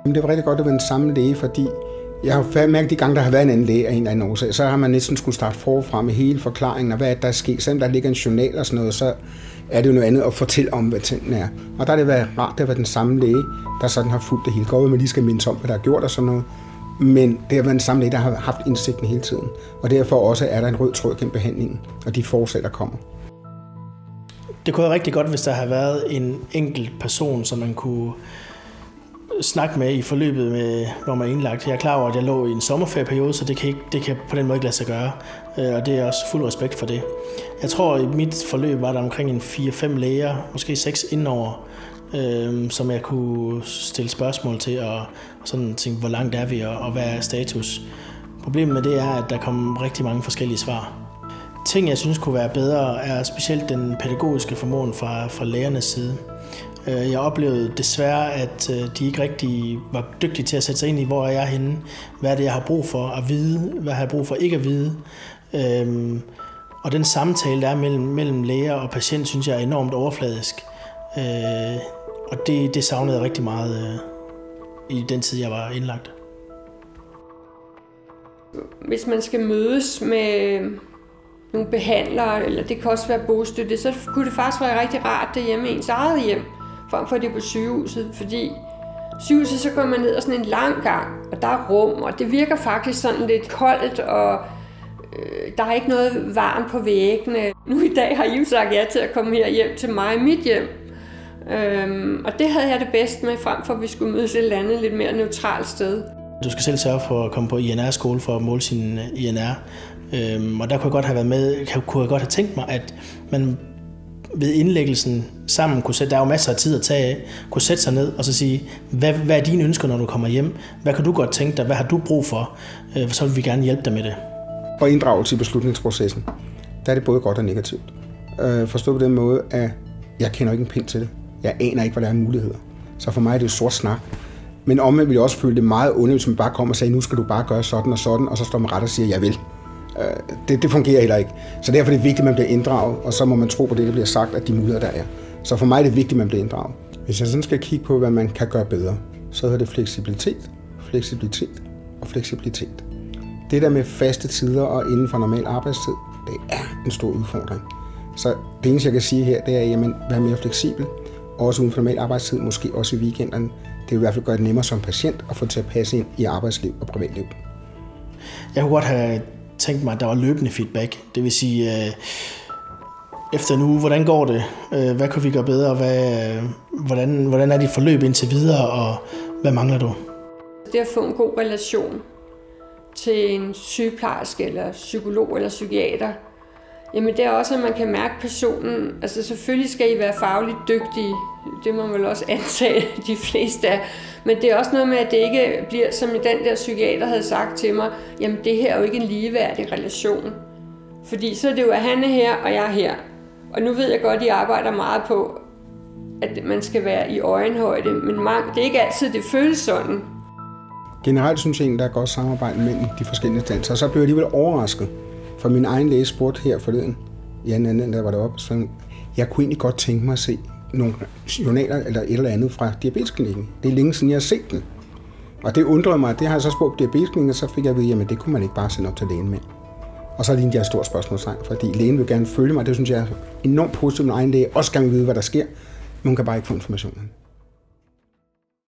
Det var rigtig godt at være den samme læge, fordi jeg har mærket de gange, der har været en anden læge af en eller anden årsag, så har man næsten skulle starte forfra med hele forklaringen og hvad der er sket. Selvom der ligger en journal og sådan noget, så er det jo noget andet at fortælle om, hvad tingene er. Og der har det været rart at være den samme læge, der sådan har fulgt det hele. Godt, at man lige skal mindes om, hvad der er gjort og sådan noget. Men det har været den samme læge, der har haft indsigten hele tiden. Og derfor også er der en rød tråd gennem behandlingen og de forslag, der kommer. Det kunne være rigtig godt, hvis der havde været en enkelt person, som man kunne snakke med i forløbet, med, når man er indlagt. Jeg er klar over, at jeg lå i en sommerferieperiode, så det kan på den måde ikke lade sig gøre. Og det er også fuld respekt for det. Jeg tror, at i mit forløb var der omkring en 4-5 læger, måske 6 indenover, som jeg kunne stille spørgsmål til, og sådan tænke, hvor langt er vi, og hvad er status. Problemet med det er, at der kom rigtig mange forskellige svar. Ting, jeg synes kunne være bedre, er specielt den pædagogiske formåen fra lægernes side. Jeg oplevede desværre, at de ikke rigtig var dygtige til at sætte sig ind i, hvor er jeg henne, hvad er det, jeg har brug for at vide, hvad har jeg brug for ikke at vide. Og den samtale, der er mellem læger og patient, synes jeg er enormt overfladisk. Og det savnede jeg rigtig meget i den tid, jeg var indlagt. Hvis man skal mødes med nogle behandlere, eller det kan også være bostøtte, så kunne det faktisk være rigtig rart derhjemme i ens eget hjem, frem for det på sygehuset. Fordi sygehuset, så går man ned ad sådan en lang gang, og der er rum, og det virker faktisk sådan lidt koldt, og der er ikke noget varmt på væggene. Nu i dag har I jo sagt ja til at komme her hjem til mig i mit hjem. Og det havde jeg det bedst med, frem for at vi skulle mødes et eller andet lidt mere neutralt sted. Du skal selv sørge for at komme på INR-skole for at måle sin INR. Og der kunne jeg godt have været med, kunne jeg godt have tænkt mig, at man ved indlæggelsen sammen kunne sætte, der er jo masser af tid at tage af, kunne sætte sig ned og så sige, hvad er dine ønsker, når du kommer hjem? Hvad kan du godt tænke dig? Hvad har du brug for? Så vil vi gerne hjælpe dig med det. Og inddragelse i beslutningsprocessen, der er det både godt og negativt. Forstået på den måde, at jeg kender ikke en pind til det. Jeg aner ikke, hvad der er muligheder. Så for mig er det jo sort snak. Men omvendt vil jeg også føle det meget ondt, hvis man bare kommer og siger, nu skal du bare gøre sådan og sådan, og så står man ret og siger, jeg vil. Det fungerer heller ikke. Så derfor er det vigtigt, at man bliver inddraget, og så må man tro på det, der bliver sagt, at de muligheder, der er. Så for mig er det vigtigt, at man bliver inddraget. Hvis jeg sådan skal kigge på, hvad man kan gøre bedre, så hedder det fleksibilitet, fleksibilitet og fleksibilitet. Det der med faste tider og inden for normal arbejdstid, det er en stor udfordring. Så det eneste, jeg kan sige her, det er, at være mere fleksibel, også uden for normal arbejdstid, måske også i weekenderne. Det vil i hvert fald gøre det nemmere som patient at få det til at passe ind i arbejdsliv og privatliv. Jeg kunne godt have tænkt mig, at der var løbende feedback. Det vil sige, efter en uge, hvordan går det? Hvad kan vi gøre bedre? Hvordan er dit forløb indtil videre? Og hvad mangler du? Det at få en god relation til en sygeplejerske, eller psykolog eller psykiater, jamen det er også, at man kan mærke personen. Altså selvfølgelig skal I være fagligt dygtige. Det må man vel også antage, de fleste af. Men det er også noget med, at det ikke bliver, som den der psykiater havde sagt til mig, jamen det her er jo ikke en ligeværdig relation. Fordi så er det jo, at han er her, og jeg er her. Og nu ved jeg godt, at I arbejder meget på, at man skal være i øjenhøjde, men det er ikke altid, det føles sådan. Generelt synes jeg, der er godt samarbejde mellem de forskellige instanser, og så blev jeg alligevel overrasket. For min egen læge spurgte her forleden, i anden der var det oppe, så jeg kunne egentlig godt tænke mig at se nogle journaler eller et eller andet fra diabetesklinikken. Det er længe siden, jeg har set den. Og det undrede mig, det har jeg så spurgt diabetesklinikken, og så fik jeg at vide, jamen det kunne man ikke bare sende op til lægen med. Og så lignede jeg et stort spørgsmålstegn, fordi lægen vil gerne følge mig. Det synes jeg er enormt positivt, min egen læge også gerne vil vide, hvad der sker, men hun kan bare ikke få informationen.